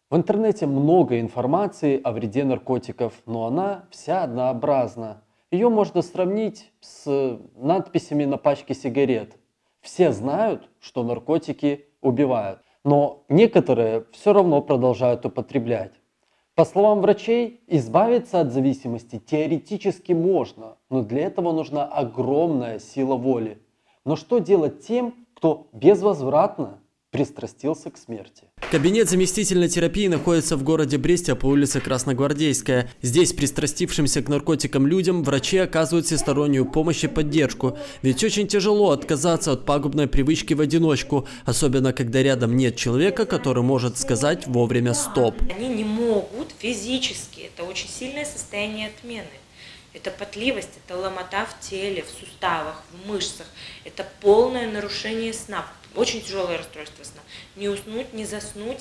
В интернете много информации о вреде наркотиков, но она вся однообразна. Ее можно сравнить с надписями на пачке сигарет. Все знают, что наркотики убивают, но некоторые все равно продолжают употреблять. По словам врачей, избавиться от зависимости теоретически можно, но для этого нужна огромная сила воли. Но что делать тем, кто безвозвратно пристрастился к смерти? Кабинет заместительной терапии находится в городе Бресте по улице Красногвардейская. Здесь пристрастившимся к наркотикам людям врачи оказывают всестороннюю помощь и поддержку. Ведь очень тяжело отказаться от пагубной привычки в одиночку, особенно когда рядом нет человека, который может сказать вовремя «стоп». Они не могут физически, это очень сильное состояние отмены. Это потливость, это ломота в теле, в суставах, в мышцах. Это полное нарушение сна, очень тяжелое расстройство сна. Не уснуть, не заснуть,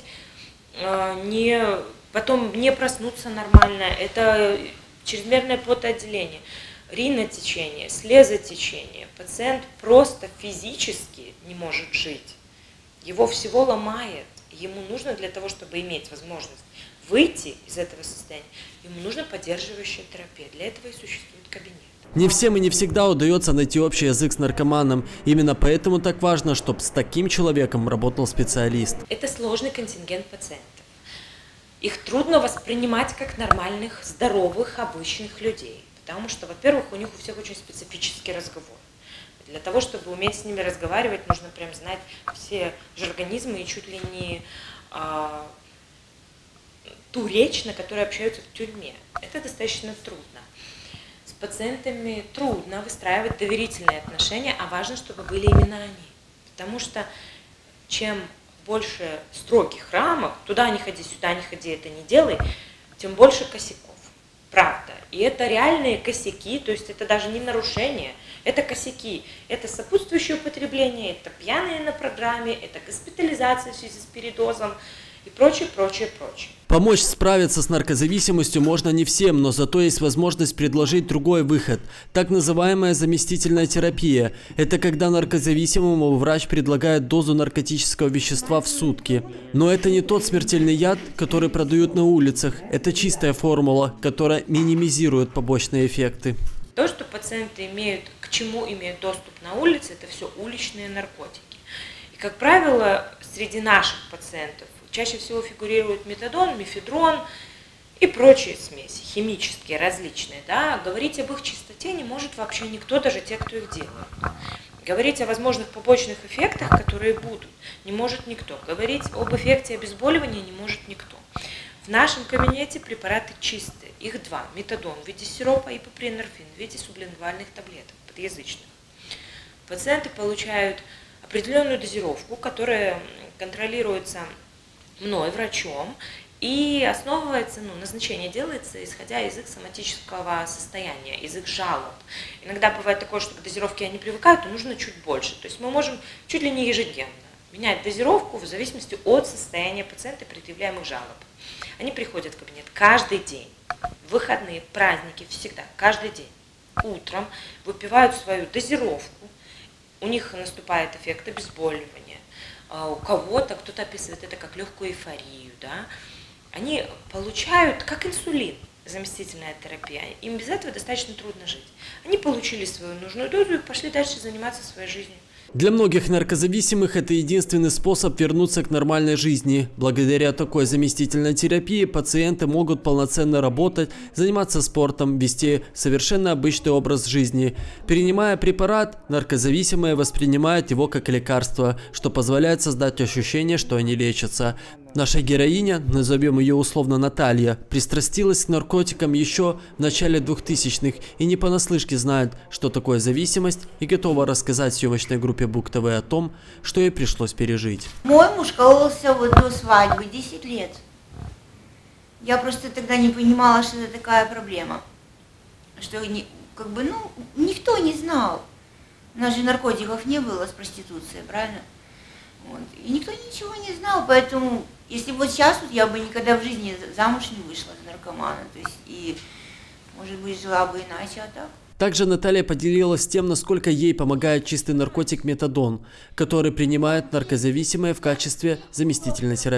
потом не проснуться нормально. Это чрезмерное потоотделение, ринотечение, слезотечение. Пациент просто физически не может жить. Его всего ломает. Ему нужно для того, чтобы иметь возможность выйти из этого состояния, ему нужна поддерживающая терапия. Для этого и существует кабинет. Не всем и не всегда удается найти общий язык с наркоманом. Именно поэтому так важно, чтобы с таким человеком работал специалист. Это сложный контингент пациентов. Их трудно воспринимать как нормальных, здоровых, обычных людей. Потому что, во-первых, у них у всех очень специфический разговор. Для того, чтобы уметь с ними разговаривать, нужно прям знать все жаргонизмы и чуть ли не ту речь, на которой общаются в тюрьме. Это достаточно трудно. С пациентами трудно выстраивать доверительные отношения, а важно, чтобы были именно они. Потому что чем больше строгих рамок, туда не ходи, сюда не ходи, это не делай, тем больше косяков. Правда. И это реальные косяки, то есть это даже не нарушения, это косяки. Это сопутствующее употребление, это пьяные на программе, это госпитализация в связи с передозом и прочее, прочее, прочее. Помочь справиться с наркозависимостью можно не всем, но зато есть возможность предложить другой выход. Так называемая заместительная терапия. Это когда наркозависимому врач предлагает дозу наркотического вещества в сутки. Но это не тот смертельный яд, который продают на улицах. Это чистая формула, которая минимизирует побочные эффекты. То, что пациенты к чему имеют доступ на улице, это все уличные наркотики. И, как правило, среди наших пациентов чаще всего фигурируют метадон, мефедрон и прочие смеси, химические, различные. Да? Говорить об их чистоте не может вообще никто, даже те, кто их делает. Говорить о возможных побочных эффектах, которые будут, не может никто. Говорить об эффекте обезболивания не может никто. В нашем кабинете препараты чистые, их два. Метадон в виде сиропа и ипопринорфин в виде сублингвальных таблеток, подъязычных. Пациенты получают определенную дозировку, которая контролируется мной, врачом, и основывается, назначение делается, исходя из их соматического состояния, из их жалоб. Иногда бывает такое, что к дозировке они привыкают, и нужно чуть больше. То есть мы можем чуть ли не ежедневно менять дозировку в зависимости от состояния пациента и предъявляемых жалоб. Они приходят в кабинет каждый день, в выходные, праздники, всегда, каждый день. Утром выпивают свою дозировку, у них наступает эффект обезболивания. У кого-то, кто-то описывает это как легкую эйфорию, да, они получают, как инсулин, заместительная терапия, им без этого достаточно трудно жить. Они получили свою нужную дозу и пошли дальше заниматься своей жизнью. Для многих наркозависимых это единственный способ вернуться к нормальной жизни. Благодаря такой заместительной терапии пациенты могут полноценно работать, заниматься спортом, вести совершенно обычный образ жизни. Принимая препарат, наркозависимые воспринимают его как лекарство, что позволяет создать ощущение, что они лечатся. Наша героиня, назовем ее условно Наталья, пристрастилась к наркотикам еще в начале 2000-х и не понаслышке знает, что такое зависимость, и готова рассказать съемочной группе Бук ТВ о том, что ей пришлось пережить. Мой муж кололся до свадьбы 10 лет. Я просто тогда не понимала, что это такая проблема. Что никто не знал. У нас же наркотиков не было с проституцией, правильно? Вот. И никто ничего не знал, поэтому, если вот сейчас я бы никогда в жизни замуж не вышла за наркомана, то есть, и, может быть, жила бы иначе, а так. Также Наталья поделилась тем, насколько ей помогает чистый наркотик метадон, который принимают наркозависимые в качестве заместительной терапии.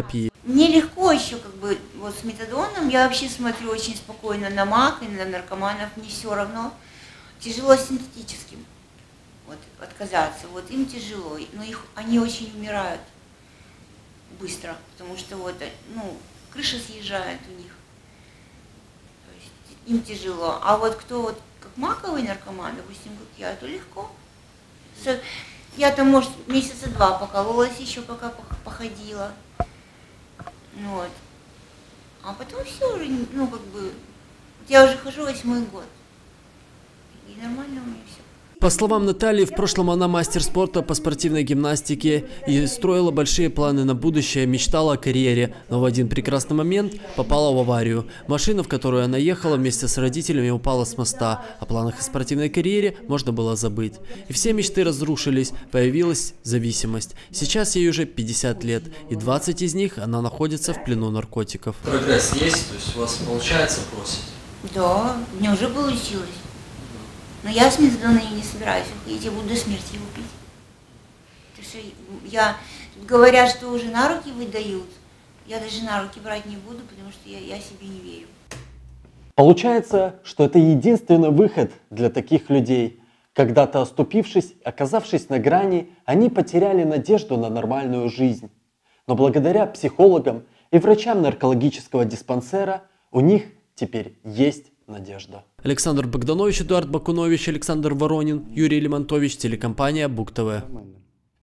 мне легко еще как бы вот с метадоном. Я вообще смотрю очень спокойно на МАК и на наркоманов, мне все равно. Тяжело с синтетическим вот, отказаться, вот им тяжело, но они очень умирают быстро, потому что вот, ну, крыша съезжает у них, то есть им тяжело. А вот кто вот как маковый наркоман, допустим, как я, то легко. Я там, может, месяца 2 покололась еще, пока походила, вот. А потом все уже, ну, как бы, я уже хожу 8-й год. И нормально у меня все. По словам Натальи, в прошлом она мастер спорта по спортивной гимнастике и строила большие планы на будущее, мечтала о карьере, но в один прекрасный момент попала в аварию. Машина, в которую она ехала вместе с родителями, упала с моста. О планах и спортивной карьере можно было забыть. И все мечты разрушились, появилась зависимость. Сейчас ей уже 50 лет, и 20 из них она находится в плену наркотиков. Прогресс есть? То есть у вас получается бросить? Да, у меня уже получилось. Но я с метадоном не собираюсь уходить, я буду до смерти его пить. Потому что говорят, что уже на руки выдают, я даже на руки брать не буду, потому что я себе не верю. Получается, что это единственный выход для таких людей. Когда-то оступившись, оказавшись на грани, они потеряли надежду на нормальную жизнь. Но благодаря психологам и врачам наркологического диспансера у них теперь есть надежда. Александр Богданович, Эдуард Бакунович, Александр Воронин, Юрий Лимонтович, телекомпания Буг ТВ.